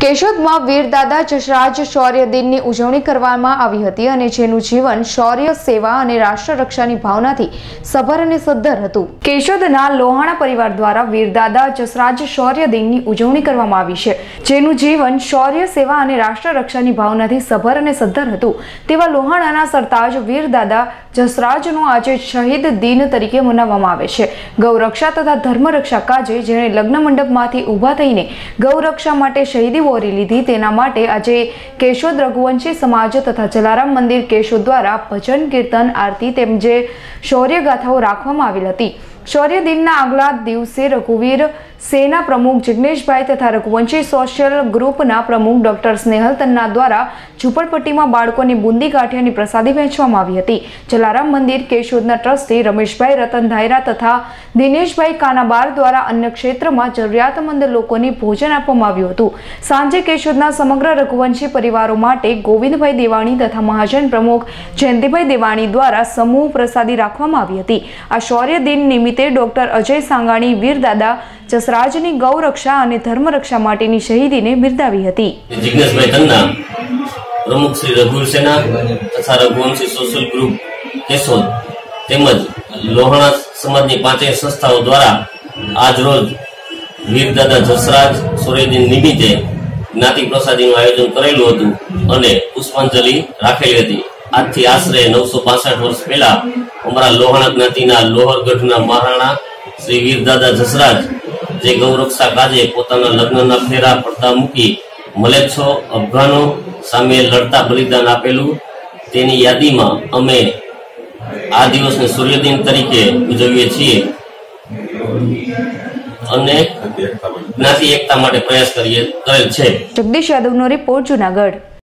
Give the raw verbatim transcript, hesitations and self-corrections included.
કેશોદમાં વીરદાદા જસરાજ શૌર્ય દિનની ઉજવણી કરવામાં આવી હતી અને જેનું જીવન શૌર્ય, સેવા અને રાષ્ટ્ર રક્ષાની ભાવનાથી સભર અને સદ્ધર હતું. કેશોદના લોહાણા પરિવાર દ્વારા વીરદાદા જસરાજ શૌર્ય દિનની ઉજવણી કરવામાં આવી છે, જેનું જીવન શૌર્ય, સેવા અને રાષ્ટ્ર રક્ષાની ભાવનાથી સભર અને સદ્ધર હતું. તેવા લોહાણાના સરતાજ વીરદાદા જસરાજનો આજે શહીદ દિન તરીકે મનાવવામાં આવે છે. ગૌરક્ષા તથા ધર્મરક્ષા કાજે જેણે લગ્ન મંડપમાંથી ઊભા થઈને ગૌરક્ષા માટે શહીદી વોરી લીધી, તેના માટે આજે કેશોદ રઘુવંશી સમાજ તથા જલારામ મંદિર કેશોદ દ્વારા ભજન, કીર્તન, આરતી તેમજ શૌર્ય ગાથાઓ રાખવામાં આવેલ હતી. શૌર્ય દિનના આગલા દિવસે રઘુવીર સેના પ્રમુખ જિગ્નેશભાઈ તથા રઘુવંશી સોશિયલ ગ્રુપના પ્રમુખ ડોક્ટર સ્નેહલ તન્ના દ્વારા ઝૂંપડપટ્ટીમાં બાળકોની બુંદી ગાંઠિયાની પ્રસાદી વહેંચવામાં આવી હતી. જલારામ મંદિર કેશોદના ટ્રસ્ટી રમેશભાઈ રતન ધાયરા તથા દિનેશભાઈ કાનાબાર દ્વારા અન્ય ક્ષેત્રમાં જરૂરિયાતમંદ લોકોને ભોજન આપવામાં આવ્યું હતું. સાંજે કેશોદના સમગ્ર રઘુવંશી પરિવારો માટે ગોવિંદભાઈ દેવાણી તથા મહાજન પ્રમુખ જયંતિભાઈ દેવાણી દ્વારા સમૂહ પ્રસાદી રાખવામાં આવી હતી. આ શૌર્ય દિન નિમિત્તે ડોક્ટર અજય સાંગાણી વીરદાદા જસરાજની ગૌરક્ષા અને ધર્મરક્ષા માટેની શહીદીને બિરદાવી હતી. જિગ્નેશભાઈ તન્ના પ્રમુખ શ્રી રઘુવીર સેના તથા રઘુવંશી સોશિયલ ગ્રુપ કેશોદ તેમજ લોહાણા સમાજની પાંચેય સંસ્થાઓ દ્વારા આજ રોજ વીરદાદા જસરાજ શૌર્ય દિન નિમિત્તે જ્ઞાતિ પ્રસાદીનું આયોજન કરેલું હતું અને પુષ્પાંજલિ રાખેલી હતી. આજથી આશરે નવસો પાસઠ વર્ષ પહેલા અમારા લોહાણા જ્ઞાતિના લોહરગઢના મહારાણા શ્રી વીરદાદા જસરાજ જે ગૌરક્ષા કાજે પોતાના લગ્નના ફેરા પડતા મૂકી મલેચ્છો અફઘાનો સામે લડતા બલિદાન આપેલું, તેની યાદીમાં અમે આ દિવસને સૂર્યદિન તરીકે ઉજવીએ છીએ અને જ્ઞાતિ એકતા માટે પ્રયાસ કરીએ કરેલ છે. જગદીશ યાદવનો રિપોર્ટ, જૂનાગઢ.